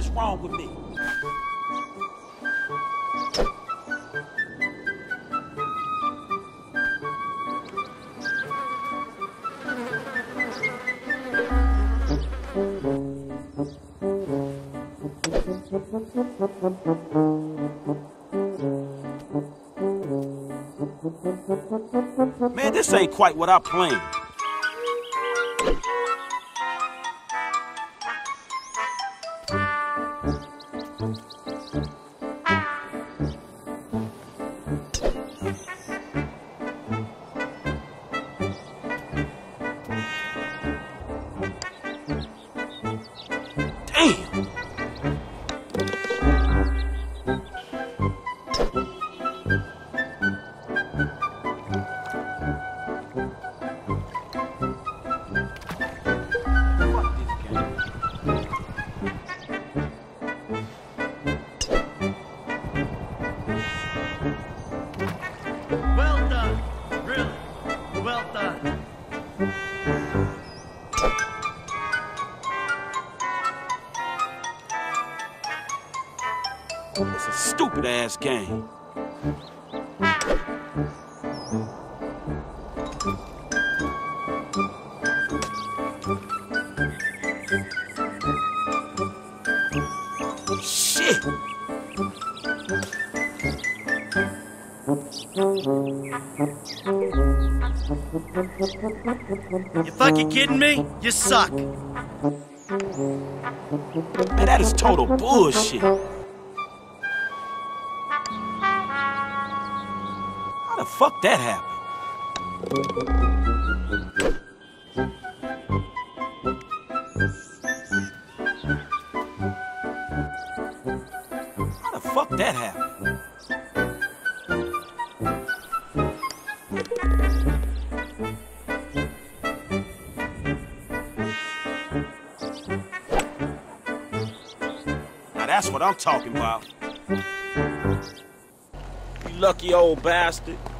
is wrong with me? Man, this ain't quite what I planned. Damn! Well done. Really. Well done. It's a stupid-ass game. Shit! You fucking kidding me? You suck. Man, that is total bullshit. How the fuck that happened? How the fuck that happened? Now that's what I'm talking about. You lucky old bastard.